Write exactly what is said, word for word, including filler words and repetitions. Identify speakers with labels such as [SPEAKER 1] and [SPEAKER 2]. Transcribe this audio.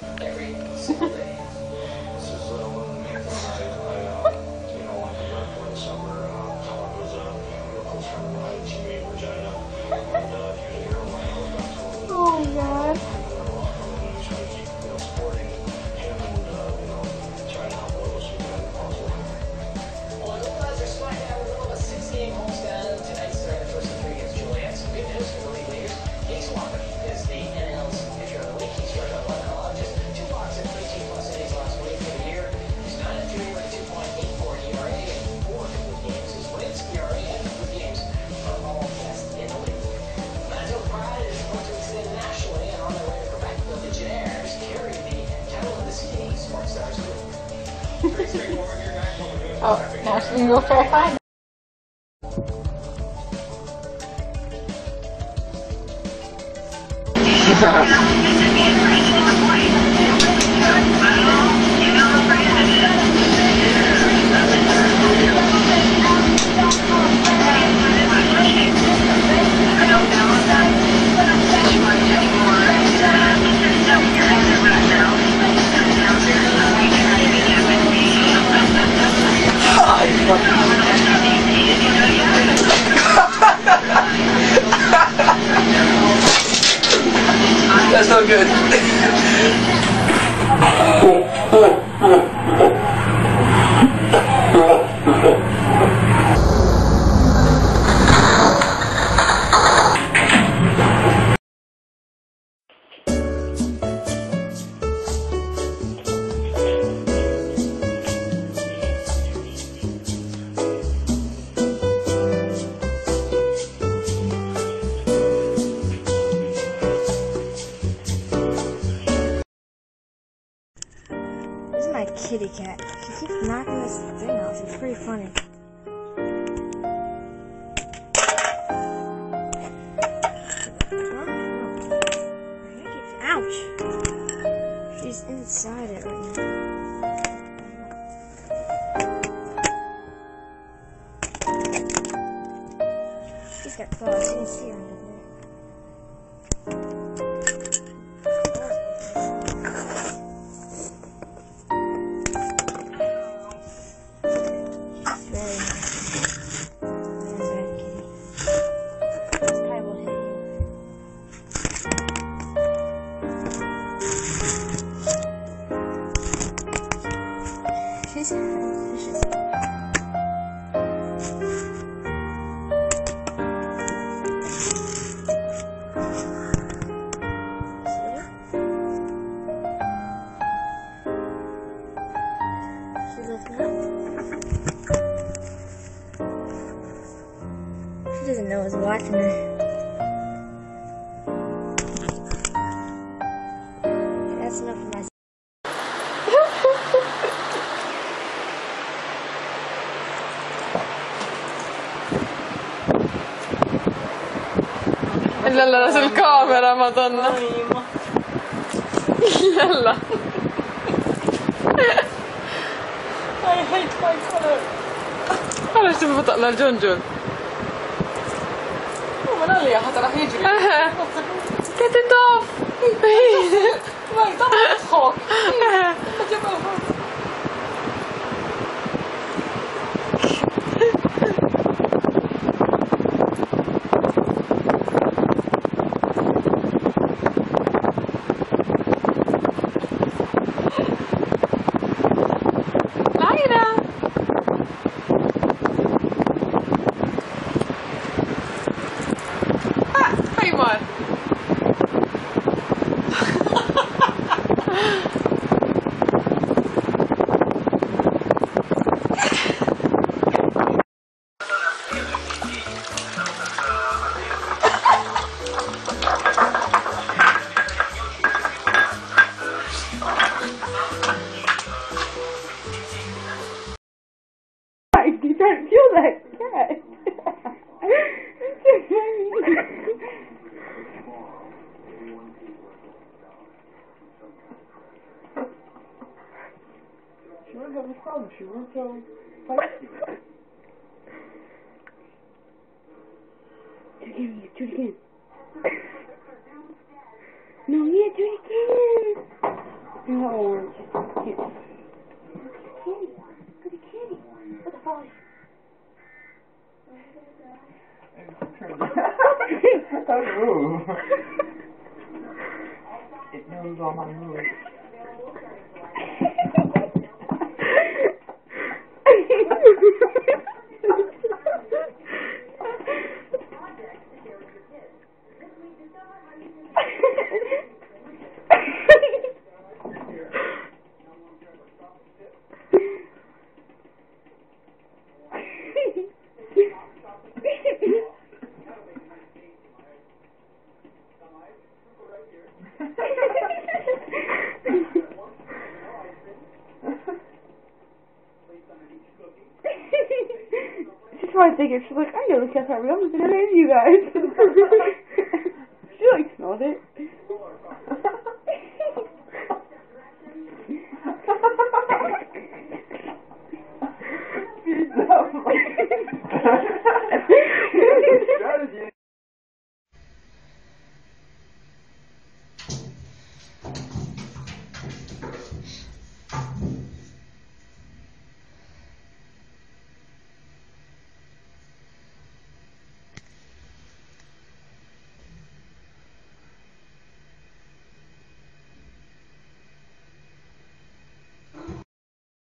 [SPEAKER 1] every single day. This is uh, one of the main things I, I uh, you know, wanted to work for the summer. Uh, Colin was uh, a close friend of mine, teammate in Regina, and uh, he was a hero of mine. I was back home.
[SPEAKER 2] Oh, God.
[SPEAKER 1] And trying to keep, you know, supporting him and, uh, you know, trying to help out those who can also. Well, the Blazers are smacking out a little of a six-game homestand tonight, starting the first of three against Joliet. Some good news for the league leaders. Case Walker is the N L's pitcher of the week. He struck out eleven allowed, just two walks and thirteen plus innings last week for the year. He's nine and three with a two point eight four E R A and four complete games. His wins, E R A, and complete games are all best in the league. Manitoba Pride is going to extend nationally, and on their way to Quebec, the Legionnaires carry the title of the C A Sports Stars League.
[SPEAKER 2] Oh, nationally go fair find.
[SPEAKER 3] That's not good.
[SPEAKER 2] This is my kitty cat. She keeps knocking this thing off. It's pretty funny. Ouch! She's inside it right now. She's got claws. You can see her under there. She's vicious. She's looking up. She doesn't know who's watching her. Okay, that's enough of my.
[SPEAKER 4] Jävlar sul kaamera, madonna. Jävlar. Ai, hei, paikalla. Haluaisin mä ottaa näin John John. Mä näin liian hatara hijri. Get it off! Mä ei tapaa. Mä jäpää.
[SPEAKER 2] You don't feel that cat.
[SPEAKER 3] She won't have a problem. She won't go.
[SPEAKER 2] Do it again. Do it again. No, yeah, do it again.
[SPEAKER 3] No.
[SPEAKER 2] Kitty. Good kitty. What the fuck?
[SPEAKER 3] Don't move. It knows all my moves. She's probably thinking, she's like, I know the cat probably, I'm just gonna name you guys. She like smelled it.